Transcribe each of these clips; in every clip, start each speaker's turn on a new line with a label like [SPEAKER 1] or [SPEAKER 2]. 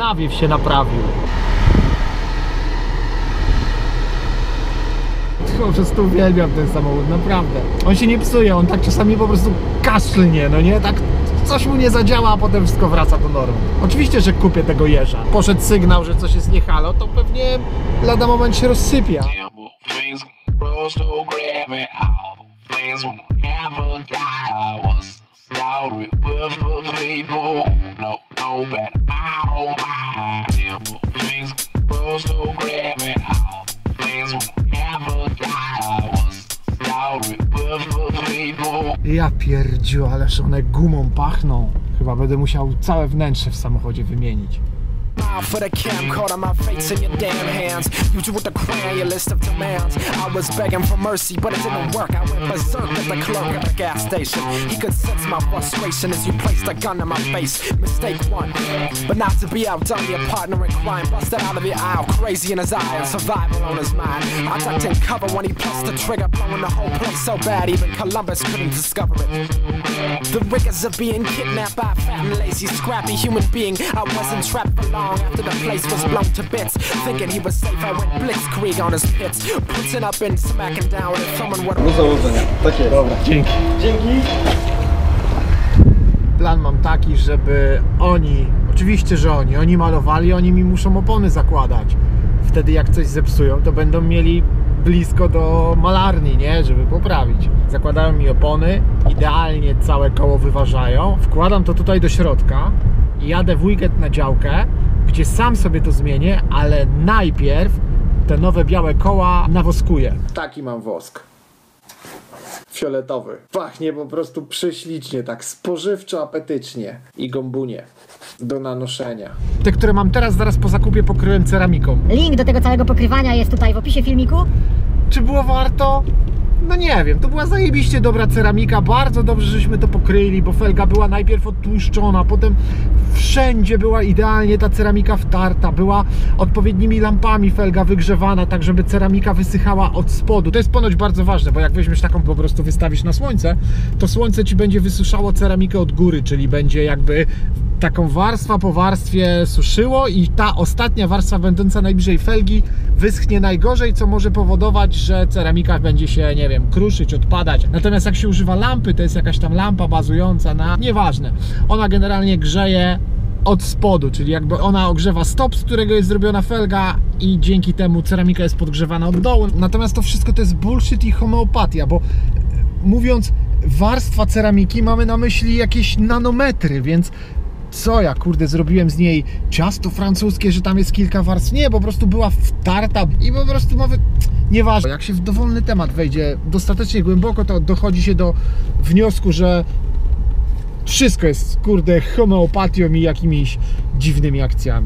[SPEAKER 1] nawiew się naprawił. Po prostu uwielbiam ten samochód, naprawdę. On się nie psuje, on tak czasami po prostu kaszlnie, no nie? Tak coś mu nie zadziała, a potem wszystko wraca do normy. Oczywiście, że kupię tego jeża. Poszedł sygnał, że coś jest nie halo, to pewnie lada moment się rozsypia. Ja pierdziu, ależ one gumą pachną. Chyba będę musiał całe wnętrze w samochodzie wymienić.
[SPEAKER 2] For the camcorder, my fate's in your damn hands. You do with the crown, your list of demands. I was begging for mercy, but it didn't work. I went berserk at the clerk at the gas station. He could sense my frustration as you placed a gun in my face. Mistake one, but not to be outdone. Your partner in crime busted out of the aisle, crazy in his eye and survival on his mind. I ducked in cover when he pressed the trigger, blowing the whole place so bad even Columbus couldn't discover it. The rigors of being kidnapped by a fat and lazy, scrappy human being. I wasn't trapped for long after the place was blown to bits. Thinking he was safe, I went blitzkrieg on his pits, putting up and smacking down and throwing what.
[SPEAKER 3] Do założenia. Tak jest.
[SPEAKER 1] Dobra, dzięki.
[SPEAKER 3] Dzięki.
[SPEAKER 1] Plan mam taki, żeby oni, oczywiście, że oni malowali, oni mi muszą opony zakładać. Wtedy jak coś zepsują, to będą mieli blisko do malarni, nie? Żeby poprawić. Zakładają mi opony, idealnie całe koło wyważają, wkładam to tutaj do środka i jadę w weekend na działkę, gdzie sam sobie to zmienię, ale najpierw te nowe białe koła nawoskuję. Taki mam wosk. Fioletowy. Pachnie po prostu prześlicznie, tak spożywczo, apetycznie. I gąbunie do nanoszenia. Te, które mam teraz, zaraz po zakupie pokryłem ceramiką.
[SPEAKER 4] Link do tego całego pokrywania jest tutaj w opisie filmiku.
[SPEAKER 1] Czy było warto? No nie wiem, to była zajebiście dobra ceramika, bardzo dobrze, żeśmy to pokryli, bo felga była najpierw odtłuszczona, potem wszędzie była idealnie ta ceramika wtarta, była odpowiednimi lampami felga wygrzewana, tak żeby ceramika wysychała od spodu. To jest ponoć bardzo ważne, bo jak weźmiesz taką, po prostu wystawisz na słońce, to słońce ci będzie wysuszało ceramikę od góry, czyli będzie jakby taką warstwa po warstwie suszyło i ta ostatnia warstwa będąca najbliżej felgi wyschnie najgorzej, co może powodować, że ceramika będzie się, nie wiem, kruszyć, odpadać. Natomiast jak się używa lampy, to jest jakaś tam lampa bazująca na... nieważne. Ona generalnie grzeje od spodu, czyli jakby ona ogrzewa stop, z którego jest zrobiona felga i dzięki temu ceramika jest podgrzewana od dołu. Natomiast to wszystko to jest bullshit i homeopatia, bo mówiąc warstwa ceramiki, mamy na myśli jakieś nanometry, więc co ja, kurde, zrobiłem z niej ciasto francuskie, że tam jest kilka warstw? Nie, po prostu była wtarta i po prostu nawet nieważne. Jak się w dowolny temat wejdzie dostatecznie głęboko, to dochodzi się do wniosku, że wszystko jest, kurde, homeopatią i jakimiś dziwnymi akcjami.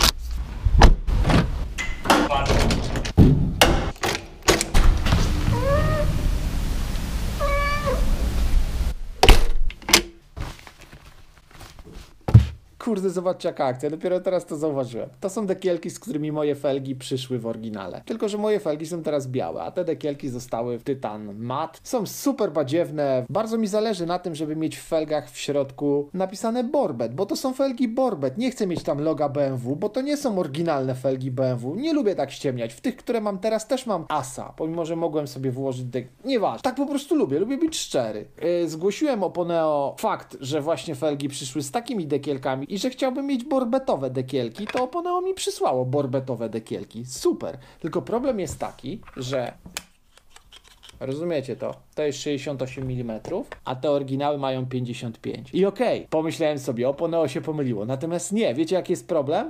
[SPEAKER 1] Kurde, zobaczcie jaka akcja, dopiero teraz to zauważyłem. To są dekielki, z którymi moje felgi przyszły w oryginale. Tylko że moje felgi są teraz białe, a te dekielki zostały w tytan mat. Są super badziewne. Bardzo mi zależy na tym, żeby mieć w felgach w środku napisane Borbet, bo to są felgi Borbet. Nie chcę mieć tam loga BMW, bo to nie są oryginalne felgi BMW. Nie lubię tak ściemniać. W tych, które mam teraz, też mam asa, pomimo że mogłem sobie włożyć nieważne. Tak po prostu lubię być szczery. Zgłosiłem Oponeo fakt, że właśnie felgi przyszły z takimi dekielkami i że chciałbym mieć borbetowe dekielki, to Oponeo mi przysłało borbetowe dekielki. Super. Tylko problem jest taki, że rozumiecie to? To jest 68 mm, a te oryginały mają 55. I okej, pomyślałem sobie, Oponeo się pomyliło. Natomiast nie, wiecie jaki jest problem?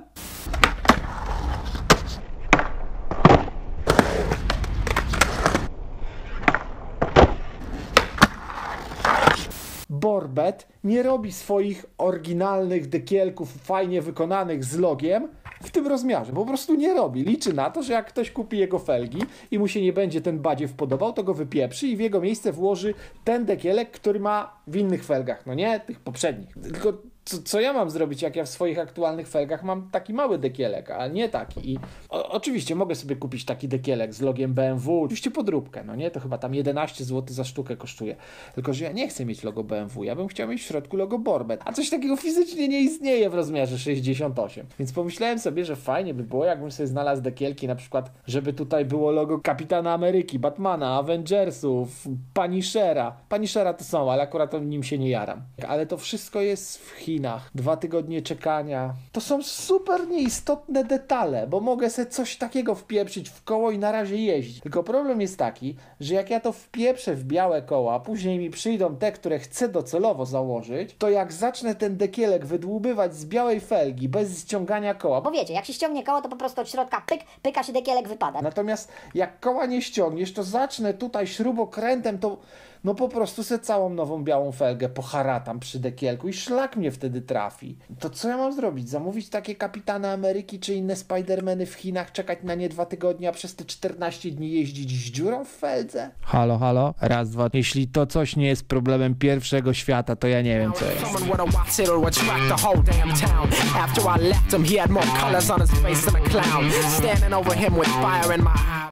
[SPEAKER 1] Borbet nie robi swoich oryginalnych dekielków fajnie wykonanych z logiem w tym rozmiarze. Po prostu nie robi. Liczy na to, że jak ktoś kupi jego felgi i mu się nie będzie ten badziew podobał, to go wypieprzy i w jego miejsce włoży ten dekielek, który ma w innych felgach. No nie, tych poprzednich. Tylko
[SPEAKER 3] co ja mam zrobić, jak ja w swoich aktualnych felgach mam taki mały dekielek, a nie taki. I oczywiście mogę sobie kupić taki dekielek z logiem BMW, oczywiście podróbkę, no nie? To chyba tam 11 zł za sztukę kosztuje. Tylko, że ja nie chcę mieć logo BMW, ja bym chciał mieć w środku logo Borbet, a coś takiego fizycznie nie istnieje w rozmiarze 68. Więc pomyślałem sobie, że fajnie by było, jakbym sobie znalazł dekielki, na przykład, żeby tutaj było logo Kapitana Ameryki, Batmana, Avengersów, Punishera. Punishera to są, ale akurat nim się nie jaram. Ale to wszystko jest w Chinach. 2 tygodnie czekania. To są super nieistotne detale, bo mogę sobie coś takiego wpieprzyć w koło i na razie jeździć. Tylko problem jest taki, że jak ja to wpieprzę w białe koła, a później mi przyjdą te, które chcę docelowo założyć, to jak zacznę ten dekielek wydłubywać z białej felgi bez ściągania koła,
[SPEAKER 4] Bo wiecie, jak się ściągnie koło, to po prostu od środka pyka się dekielek, wypada.
[SPEAKER 3] natomiast jak koła nie ściągniesz, to zacznę tutaj śrubokrętem, to no po prostu se całą nową białą felgę poharatam przy dekielku i szlak mnie wtedy trafi. To co ja mam zrobić? Zamówić takie Kapitany Ameryki czy inne Spidermany w Chinach, czekać na nie 2 tygodnie, a przez te 14 dni jeździć z dziurą w feldze? Halo? Raz, dwa. Jeśli to coś nie jest problemem pierwszego świata, to ja nie wiem co jest.
[SPEAKER 2] Someone with a watch, it'll attract the whole damn town. After I left him, he had more colors on his face than a clown. Standing over him with fire in my eye.